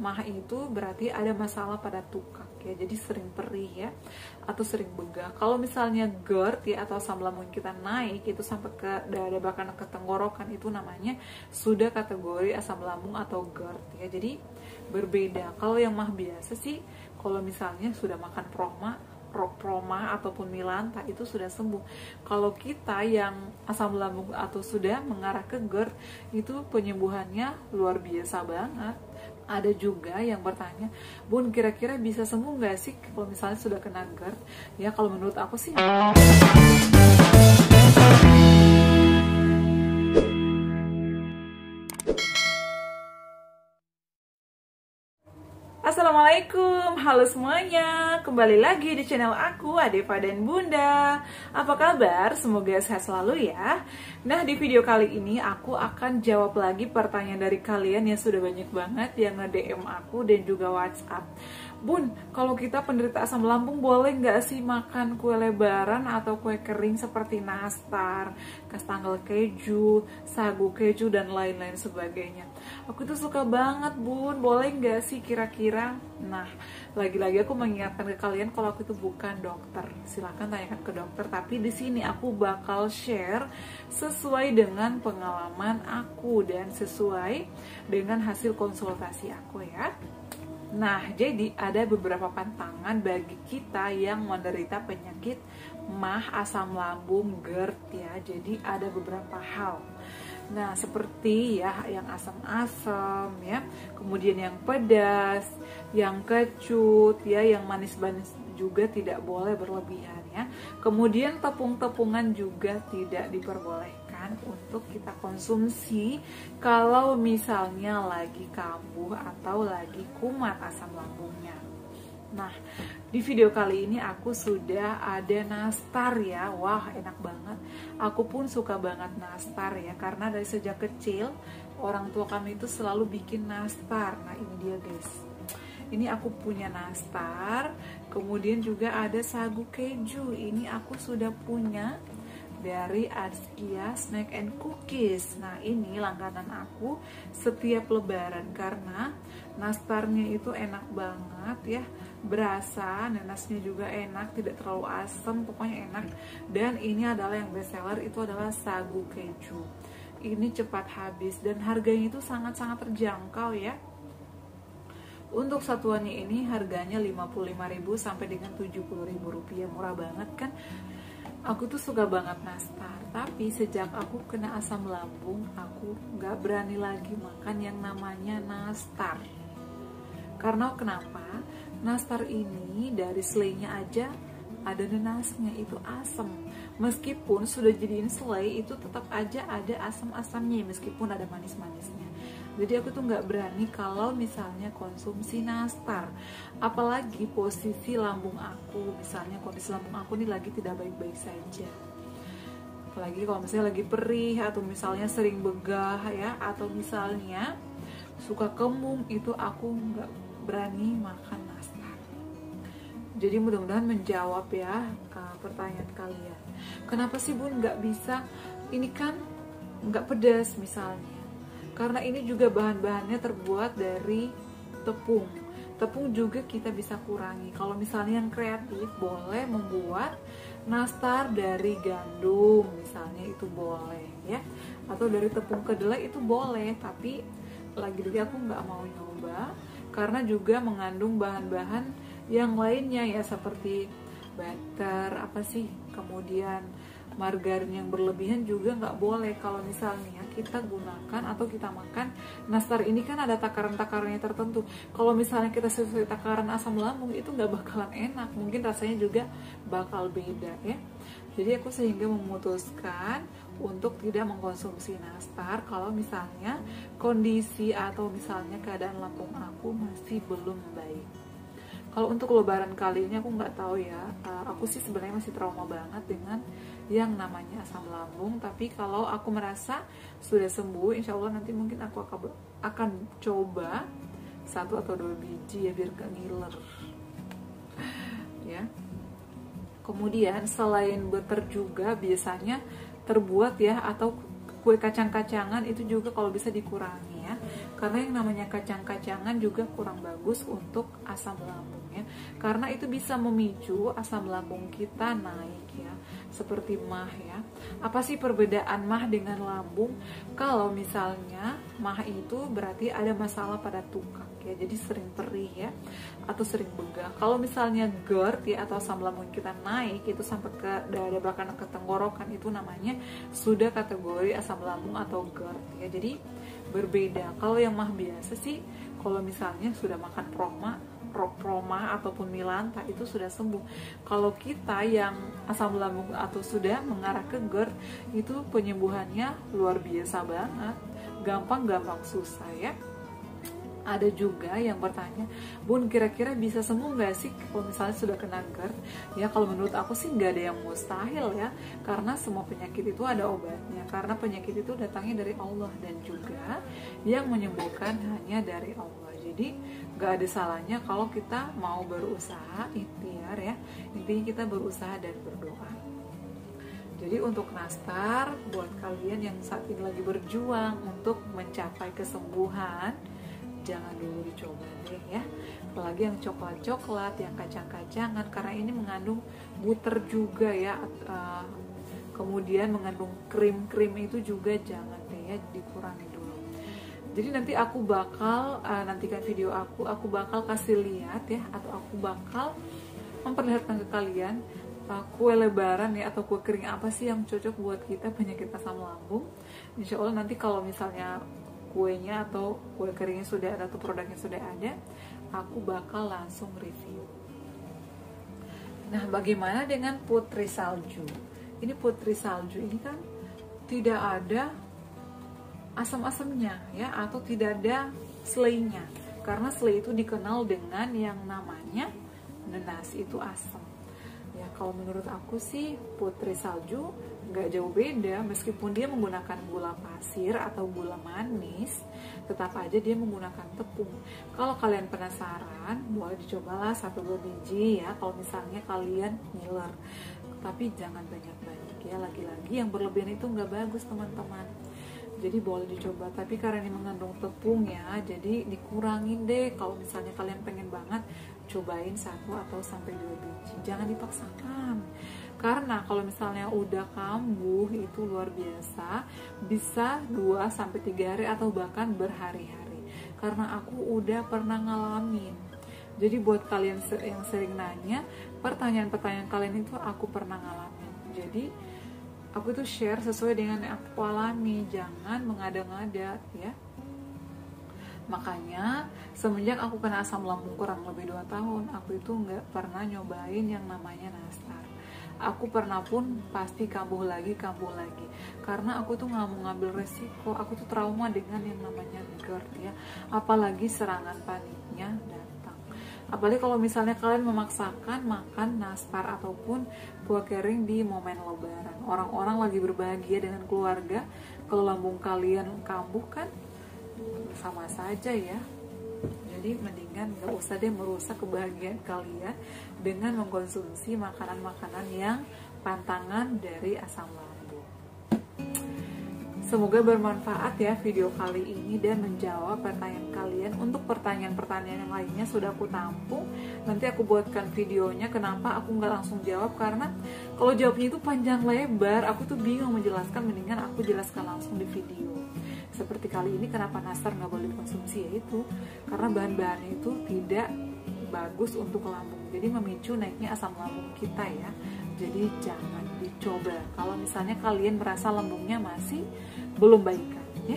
MAH itu berarti ada masalah pada tukak ya, jadi sering perih ya, atau sering begah. Kalau misalnya GERD ya, atau asam lambung kita naik itu sampai ke dada bahkan ke tenggorokan, itu namanya sudah kategori asam lambung atau GERD ya. Jadi berbeda. Kalau yang MAH biasa sih, kalau misalnya sudah makan proma ataupun milanta itu sudah sembuh. Kalau kita yang asam lambung atau sudah mengarah ke GERD, itu penyembuhannya luar biasa banget. Ada juga yang bertanya, Bun, kira-kira bisa sembuh nggak sih kalau misalnya sudah kena GERD? Ya kalau menurut aku sih Assalamualaikum, halo semuanya. Kembali lagi di channel aku, Adeva dan Bunda. Apa kabar? Semoga sehat selalu ya. Nah, di video kali ini aku akan jawab lagi pertanyaan dari kalian yang sudah banyak banget yang nge-DM aku dan juga WhatsApp. Bun, kalau kita penderita asam lambung boleh nggak sih makan kue lebaran atau kue kering seperti nastar, kastangel keju, sagu keju, dan lain-lain sebagainya? Aku tuh suka banget, Bun. Boleh nggak sih kira-kira? Nah, lagi-lagi aku mengingatkan ke kalian kalau aku itu bukan dokter. Silahkan tanyakan ke dokter. Tapi di sini aku bakal share sesuai dengan pengalaman aku dan sesuai dengan hasil konsultasi aku ya. Nah, jadi ada beberapa pantangan bagi kita yang menderita penyakit MAH, asam lambung, GERD ya. Jadi ada beberapa hal. Nah, seperti ya yang asam-asam ya, kemudian yang pedas, yang kecut ya, yang manis-manis juga tidak boleh berlebihan ya. Kemudian tepung-tepungan juga tidak diperbolehkan untuk kita konsumsi kalau misalnya lagi kambuh atau lagi kumat asam lambungnya. Nah, di video kali ini aku sudah ada nastar ya. Wah, enak banget. Aku pun suka banget nastar ya, karena dari sejak kecil orang tua kami itu selalu bikin nastar. Nah, ini dia guys. Ini aku punya nastar. Kemudian juga ada sagu keju. Ini aku sudah punya dari Askia Snack and Cookies. Nah, ini langganan aku setiap lebaran karena nastarnya itu enak banget ya, berasa, nanasnya juga enak, tidak terlalu asam, pokoknya enak. Dan ini adalah yang best seller, itu adalah sagu keju. Ini cepat habis dan harganya itu sangat-sangat terjangkau ya. Untuk satuannya ini harganya 55.000 sampai dengan 70.000 rupiah, murah banget kan. Aku tuh suka banget nastar, tapi sejak aku kena asam lambung, aku nggak berani lagi makan yang namanya nastar. Karena kenapa? Nastar ini dari selainya aja ada nanasnya, itu asam. Meskipun sudah jadiin selai, itu tetap aja ada asam-asamnya meskipun ada manis-manisnya. Jadi aku tuh nggak berani kalau misalnya konsumsi nastar. Apalagi posisi lambung aku, misalnya kondisi lambung aku ini lagi tidak baik-baik saja. Apalagi kalau misalnya lagi perih atau misalnya sering begah ya, atau misalnya suka kemung, itu aku nggak berani makan nastar. Jadi mudah-mudahan menjawab ya pertanyaan kalian. Kenapa sih Bun nggak bisa? Ini kan nggak pedas misalnya. Karena ini juga bahan-bahannya terbuat dari tepung. Tepung juga kita bisa kurangi. Kalau misalnya yang kreatif boleh membuat nastar dari gandum misalnya, itu boleh ya. Atau dari tepung kedelai itu boleh. Tapi lagi-lagi aku nggak mau nyoba karena juga mengandung bahan-bahan yang lainnya ya, seperti butter apa sih, kemudian margarin yang berlebihan juga nggak boleh. Kalau misalnya kita gunakan atau kita makan nastar ini kan ada takaran-takarannya tertentu. Kalau misalnya kita sesuai takaran asam lambung, itu nggak bakalan enak, mungkin rasanya juga bakal beda ya. Jadi aku sehingga memutuskan untuk tidak mengkonsumsi nastar kalau misalnya kondisi atau misalnya keadaan lambung aku masih belum baik. Kalau untuk lebaran kali ini aku nggak tahu ya, aku sih sebenarnya masih trauma banget dengan yang namanya asam lambung. Tapi kalau aku merasa sudah sembuh, insya Allah nanti mungkin aku akan coba 1 atau 2 biji ya, biar gak ngiler ya. Kemudian selain butter juga biasanya terbuat ya, atau kue kacang-kacangan itu juga kalau bisa dikurangi ya. karena yang namanya kacang-kacangan juga kurang bagus untuk asam lambung ya, karena itu bisa memicu asam lambung kita naik ya, seperti mah ya. Apa sih perbedaan mah dengan lambung? Kalau misalnya mah itu berarti ada masalah pada tukak ya, jadi sering perih ya, atau sering begah. Kalau misalnya GERD ya, atau asam lambung kita naik itu sampai ke dada belakang ke tenggorokan, itu namanya sudah kategori asam lambung atau GERD ya. Jadi berbeda. Kalau yang mah biasa sih, kalau misalnya sudah makan proma ataupun milanta itu sudah sembuh. Kalau kita yang asam lambung atau sudah mengarah ke GERD, itu penyembuhannya luar biasa banget, gampang susah ya. Ada juga yang bertanya, Bun, kira-kira bisa sembuh nggak sih kalau misalnya sudah kena GERD? Ya kalau menurut aku sih nggak ada yang mustahil ya, karena semua penyakit itu ada obatnya, karena penyakit itu datangnya dari Allah, dan juga yang menyembuhkan hanya dari Allah. Jadi nggak ada salahnya kalau kita mau berusaha, ikhtiar ya, intinya kita berusaha dan berdoa. Jadi untuk nastar, buat kalian yang saat ini lagi berjuang untuk mencapai kesembuhan, jangan dulu dicoba deh ya, apalagi yang coklat-coklat, yang kacang-kacangan, karena ini mengandung butter juga ya, kemudian mengandung krim itu juga jangan deh ya, dikurangi dulu. Jadi nanti aku bakal nantikan video aku bakal kasih lihat ya, atau aku bakal memperlihatkan ke kalian kue lebaran ya, atau kue kering apa sih yang cocok buat kita penyakit asam lambung. Insya Allah nanti kalau misalnya kuenya atau kue keringnya sudah ada atau produknya sudah ada, aku bakal langsung review. Nah, bagaimana dengan putri salju? Ini putri salju ini kan tidak ada asam-asamnya ya, atau tidak ada selainya, karena selai itu dikenal dengan yang namanya nanas, itu asam ya. Kalau menurut aku sih putri salju nggak jauh beda, meskipun dia menggunakan gula pasir atau gula manis, tetap aja dia menggunakan tepung. Kalau kalian penasaran, boleh dicobalah 1-2 biji ya, kalau misalnya kalian ngiler, tapi jangan banyak-banyak ya, lagi-lagi yang berlebihan itu nggak bagus teman-teman. Jadi boleh dicoba, tapi karena ini mengandung tepung ya, jadi dikurangin deh. Kalau misalnya kalian pengen banget, cobain 1 atau sampai 2 biji, jangan dipaksakan. Karena kalau misalnya udah kambuh itu luar biasa, bisa 2-3 hari atau bahkan berhari-hari. Karena aku udah pernah ngalamin. Jadi buat kalian yang sering nanya, pertanyaan-pertanyaan kalian itu aku pernah ngalamin. Jadi aku itu share sesuai dengan yang aku alami, jangan mengada-ngada ya. Makanya semenjak aku kena asam lambung kurang lebih 2 tahun, aku itu nggak pernah nyobain yang namanya nastar. Aku pernah pun pasti kambuh lagi, karena aku tuh nggak mau ngambil resiko. Aku tuh trauma dengan yang namanya GERD ya, apalagi serangan paniknya datang. Apalagi kalau misalnya kalian memaksakan makan nastar ataupun kue kering di momen lebaran, orang-orang lagi berbahagia dengan keluarga, kalau lambung kalian kambuh kan sama saja ya. Jadi mendingan gak usah deh merusak kebahagiaan kalian dengan mengkonsumsi makanan-makanan yang pantangan dari asam lambung. Semoga bermanfaat ya video kali ini dan menjawab pertanyaan kalian. Untuk pertanyaan-pertanyaan yang lainnya sudah aku tampung, nanti aku buatkan videonya. Kenapa aku nggak langsung jawab? Karena kalau jawabnya itu panjang lebar, aku tuh bingung menjelaskan, mendingan aku jelaskan langsung di video. Seperti kali ini, kenapa nastar nggak boleh dikonsumsi, yaitu karena bahan-bahannya itu tidak bagus untuk lambung, jadi memicu naiknya asam lambung kita ya. Jadi jangan dicoba kalau misalnya kalian merasa lambungnya masih belum baikan ya.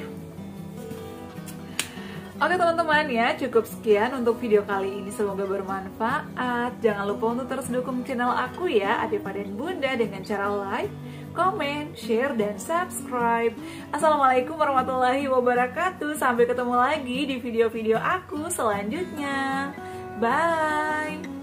Oke teman-teman ya, cukup sekian untuk video kali ini, semoga bermanfaat. Jangan lupa untuk terus dukung channel aku ya, Adefa dan Bunda, dengan cara like, komen, share, dan subscribe. Assalamualaikum warahmatullahi wabarakatuh. Sampai ketemu lagi di video-video aku selanjutnya. Bye.